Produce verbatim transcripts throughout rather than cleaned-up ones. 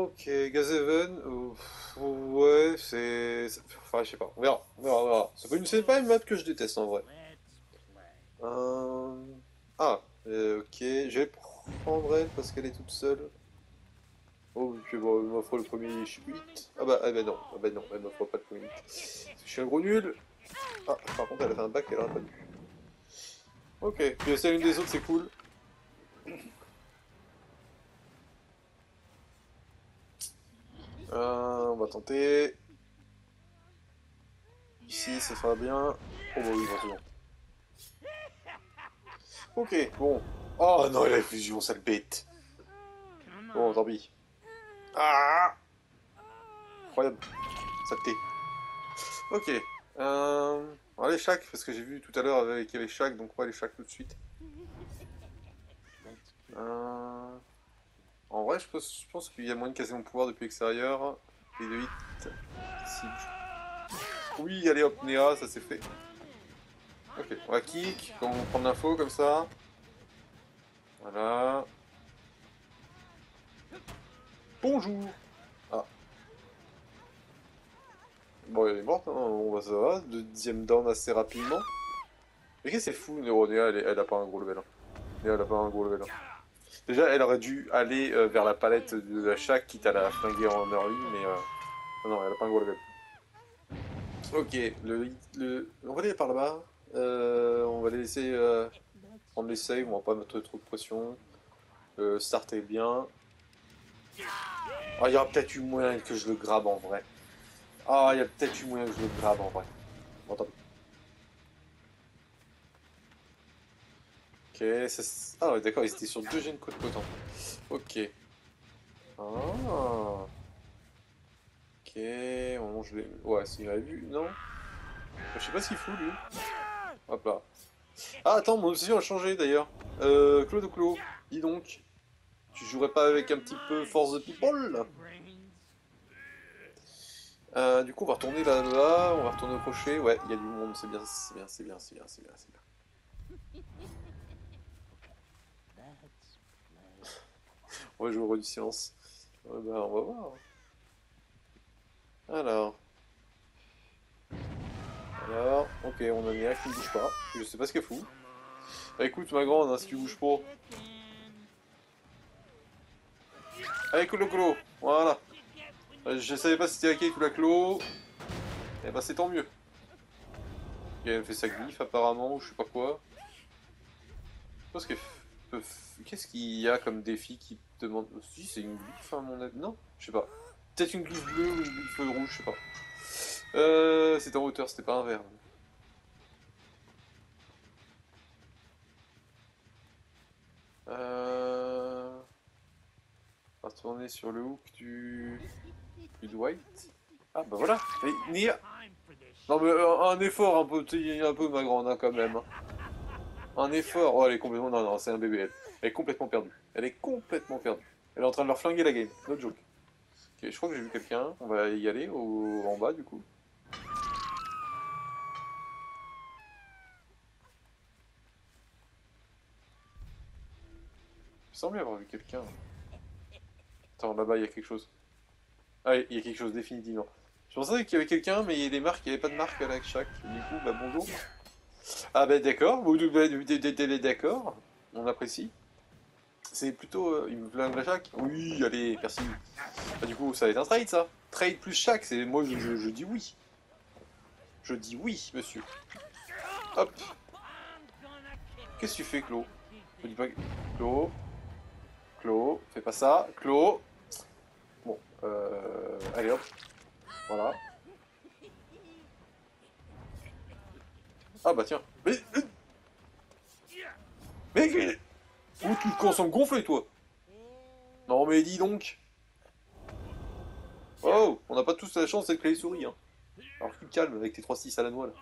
Ok, Gazeven, euh, pff, ouais, c'est... c'est- Enfin, je sais pas, on verra, on verra, on verra. C'est pas une, c'est pas une map que je déteste en vrai. Euh, Ah, euh, ok, je vais prendre elle parce qu'elle est toute seule. Oh, ok, bon, elle m'offre le premier hit. Ah bah, ah bah non, ah bah non, elle m'offre pas le premier hit. Je suis un gros nul. Ah, par contre, elle a fait un bac qu'elle aurait pas dû. Ok, puis c'est une des autres, c'est cool. Euh, on va tenter. Ici, ça sera bien. Oh bah oui, forcément. Ok, bon. Oh non, la fusion, sale bête. Bon, tant pis. Ah, incroyable. Saleté. Ok. Euh... On va aller chaque, parce que j'ai vu tout à l'heure avec qu'il y avait chaque, donc on va aller chaque tout de suite. Euh... En vrai, je pense, je pense qu'il y a moyen de casser mon pouvoir depuis l'extérieur. Et de hit. Si. Oui, allez hop, Néa, ça c'est fait. Ok, on va kick, on va prendre l'info comme ça. Voilà. Bonjour. Ah, bon, elle est morte, hein. On va ça va. Deuxième down assez rapidement. Mais qu'est-ce que c'est fou, Néo, Néa, elle, est- elle a pas un gros level. Hein. Néa, elle a pas un gros level. Hein. Déjà, elle aurait dû aller euh, vers la palette de la chaque, quitte à la flinguer en early, mais euh, non, non, elle a pas un gros level. Ok, le, le... on va aller par là-bas. Euh, on va les laisser euh, prendre les saves, on va pas mettre trop de pression. Euh, start est bien. Ah, il y aura peut-être eu moyen que je le grabe en vrai. Ah, il y a peut-être eu moyen que je le grabe en vrai. Bon, tant pis. Ok, ça... Ah ouais, d'accord, ils étaient sur deux gènes côte-côte. Hein. Ok. Ah. Ok, on je l'ai... Ouais, s'il avait vu, non? Je sais pas ce qu'il fout, lui. Hop là. Ah, attends, mon obsession a changé, d'ailleurs. Euh, Claude ou Clos, dis donc. Tu jouerais pas avec un petit peu Force the People là. Euh, Du coup, on va retourner là-bas, on va retourner au crochet. Ouais, il y a du monde, c'est bien, c'est bien, c'est bien, c'est bien, c'est bien, c'est bien. On va jouer au roi du silence. Ouais, bah, on va voir. Alors, alors, ok, on a Néa qui ne bouge pas. Je sais pas ce qu'elle fout. Bah écoute, ma grande, hein, si tu bouges pas. Allez, Colo Colo, voilà. Euh, Je savais pas si c'était la Kate ou la Clo. Eh bah, c'est tant mieux. Et elle fait sa glyphe apparemment, ou je sais pas quoi. Je pense qu'elle peut... Qu'est-ce qu'il y a comme défi qui te demande... Si, c'est une glyphe à mon avis. Non, je sais pas. Peut-être une glyphe bleue ou une glyphe rouge, je sais pas. Euh, c'était en hauteur, c'était pas un vert. Euh... On va retourner sur le hook du... du Dwight. Ah bah voilà. Mais Nia... Non mais euh, un effort un peu, un peu ma grande hein, quand même. Hein. Un effort. Oh elle est complètement... Non non, c'est un bébé elle. Elle est complètement perdue. Elle est complètement perdue. Elle est en train de leur flinguer la game. No joke. Ok, je crois que j'ai vu quelqu'un. On va y aller au... en bas du coup. Il me semblait avoir vu quelqu'un. Attends, là-bas, il y a quelque chose. Ah, il y a quelque chose, définitivement. Je pensais qu'il y avait quelqu'un, mais il y a des marques, il n'y avait pas de marque à la chaque. Du coup, bah bonjour. Ah bah d'accord, vous devez d'accord. On apprécie. C'est plutôt... Euh, il me flingue la chaque. Oui, allez, merci. Bah, du coup, ça va être un trade, ça. Trade plus chaque, c'est... Moi, je, je, je dis oui. Je dis oui, monsieur. Hop. Qu'est-ce que tu fais, Clo? Je dis pas... Clo. Clo. Fais pas ça. Clo. Bon, euh... Allez, hop. Voilà. Ah bah tiens. Mais... Mais... Où tu commences à me gonfler, toi? Non mais dis donc. Oh, on n'a pas tous la chance d'être les souris, hein. Alors tu te calmes avec tes trois six à la noix, là.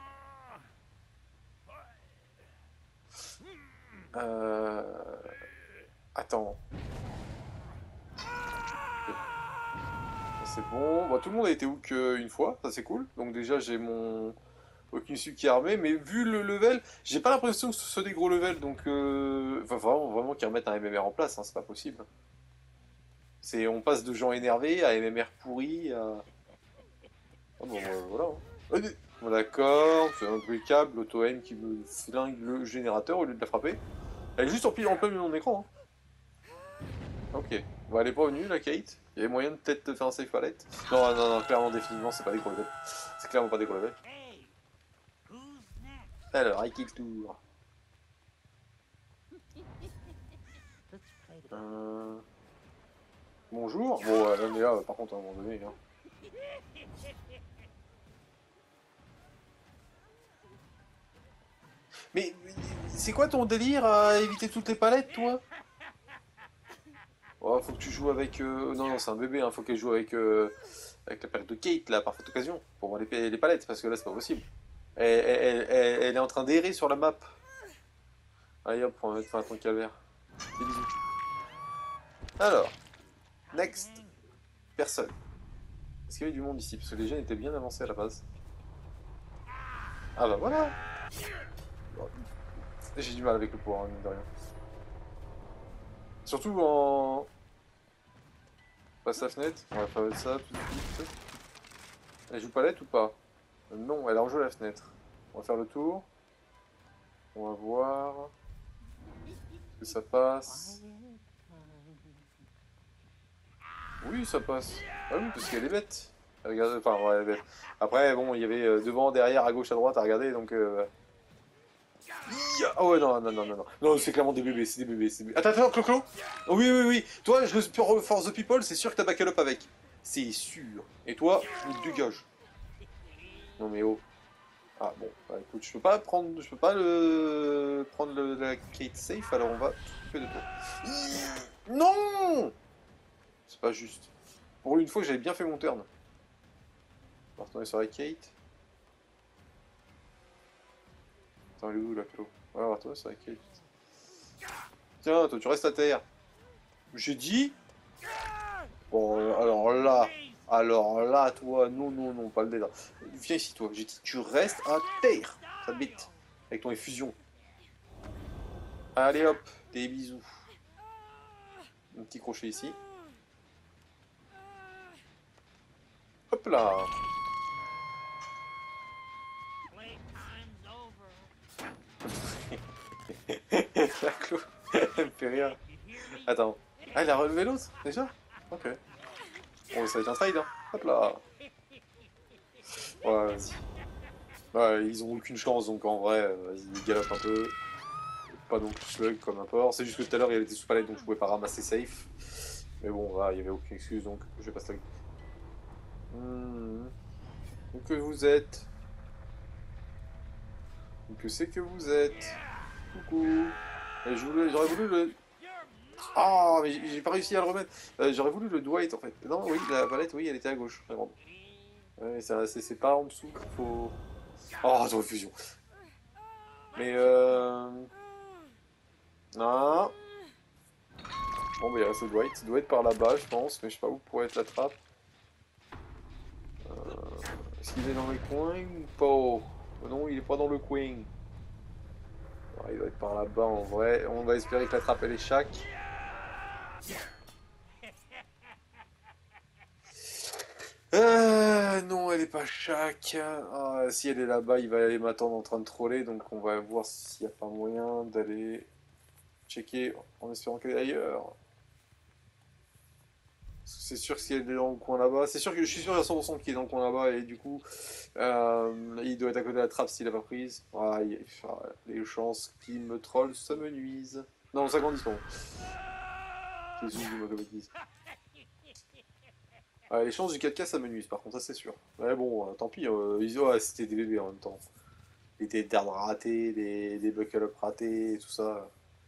Euh... Attends. Ok. C'est bon. Bon, tout le monde a été hook euh, une fois, ça c'est cool. Donc déjà j'ai mon Okinsu qui est armé, mais vu le level, j'ai pas l'impression que ce soit des gros levels, donc euh... enfin, vraiment, vraiment qu'ils remettent un M M R en place, hein, c'est pas possible. C'est, on passe de gens énervés à M M R pourris à... Ah bon, euh, voilà. Hein. Euh, Bon, d'accord, c'est un bruit câble, l'auto-aim qui me flingue le générateur au lieu de la frapper. Elle est juste en pile en plein milieu de mon écran. Hein. Ok. Bon, elle est pas venue, la Kate. Il y avait moyen de peut-être de faire un safe palette. Non, non, non, clairement, définitivement, c'est pas des gros levels. C'est clairement pas des gros levels. Alors, I kill tour. Euh... Bonjour. Bon, euh, on est là, par contre, à un moment donné. Hein. Mais c'est quoi ton délire à éviter toutes les palettes, toi? Oh, faut que tu joues avec... Euh... Non, non, c'est un bébé, hein. Faut qu'elle joue avec, euh... avec la palette de Kate, là, par cette occasion, pour voir les, les palettes, parce que là, c'est pas possible. Elle, elle, elle, elle est en train d'errer sur la map. Allez hop, on va mettre fin à ton calvaire. Des bisous. Alors, next. Personne. Est-ce qu'il y avait du monde ici? Parce que les gens étaient bien avancés à la base. Ah bah voilà. Bon, j'ai du mal avec le pouvoir, mine de rien. Surtout en... Passe la fenêtre. On va faire ça tout de suite. Elle joue palette ou pas? Non, elle a rejoué la fenêtre. On va faire le tour. On va voir... Est-ce que ça passe? Oui, ça passe. Ah oui, parce qu'elle est bête. Elle regarde... Enfin, ouais, elle est bête. Après, bon, il y avait euh, devant, derrière, à gauche, à droite à regarder, donc... Euh... Oh ouais, non, non, non, non, non. Non, c'est clairement des bébés, c'est des bébés, c'est des bébés. Attends, attends, Clo-Clo. Oh, oui, oui, oui. Toi, je le Pure Force the People, c'est sûr que t'as back up avec. C'est sûr. Et toi, je dégage. Non mais oh. Ah bon, bah écoute, je peux pas prendre, je peux pas le prendre le, la Kate safe, alors on va tout couper de toi. Non. C'est pas juste. Pour une fois que j'avais bien fait mon turn. On va retourner sur la Kate. Attends, il est où là, Clo? Ouais, on va retourner sur la Kate. Tiens, toi, tu restes à terre. J'ai dit. Bon, alors là, alors là, toi, non, non, non, pas le délire. Viens ici, toi. J'ai dit, tu restes à terre. Ça te bite. Avec ton effusion. Allez hop, des bisous. Un petit crochet ici. Hop là. La Clo, elle me fait rire. Attends. Ah, il a relevé l'autre, déjà? Ok. Bon, ça va être un trade, hein. Hop là. Ouais, vas-y. Ouais, ils ont aucune chance, donc en vrai, vas-y, ils galopent un peu. Pas non plus slug comme un porc. C'est juste que tout à l'heure, il était sous palette, donc je pouvais pas ramasser safe. Mais bon, voilà, il y avait aucune excuse, donc je vais pas slug. Hmm. Où que vous êtes? Où que c'est que vous êtes? Coucou. J'aurais voulu le... Ah, oh, mais j'ai pas réussi à le remettre. Euh, J'aurais voulu le Dwight en fait. Non, oui, la palette, oui, elle était à gauche. Ouais, c'est pas en dessous qu'il faut. Oh, ton fusion. Mais euh. Non. Bon, bah il reste le Dwight. Il doit être par là-bas, je pense, mais je sais pas où pourrait être la trappe. Euh... Est-ce qu'il est dans le coin ou pas? Non, il est pas dans le coin. Ah, il doit être par là-bas en vrai. On va espérer que la trappe elle est chaque. Euh, non, elle est pas chaque. Ah, si elle est là-bas, il va aller m'attendre en train de troller, donc on va voir s'il n'y a pas moyen d'aller checker en espérant qu'elle est ailleurs. C'est sûr que si elle est dans le coin là-bas, c'est sûr que je suis sûr à cent pour cent qu'il est dans le coin là-bas et du coup, euh, il doit être à côté de la trappe s'il a pas prise. Ah, il, ah, les chances qu'il me troll, ça me nuise. Non, cinquante-dix, pardon. Qu'est-ce que je dis, moi, comme bêtise. Ah, les chances du quatre K ça me nuise par contre, ça c'est sûr. Mais bon, euh, tant pis, euh, ils... oh, c'était des bébés en même temps. Des dards ratés, des, des buckle up ratés, et tout ça.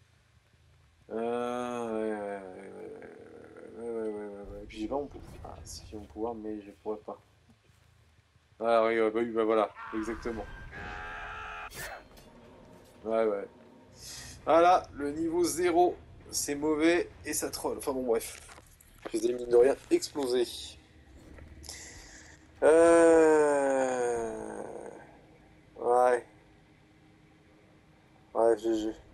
Euh, ouais, ouais, ouais, ouais, ouais, ouais, ouais. Et puis j'ai pas mon pouvoir. Ah, si j'ai mon pouvoir, mais je pourrais pas. Ah oui, ouais, bah oui, bah voilà, exactement. Ouais, ouais. Voilà, le niveau zéro, c'est mauvais et ça troll. Enfin bon, bref. Je les ai mine de rien explosé. Euh... Ouais. Ouais, G G.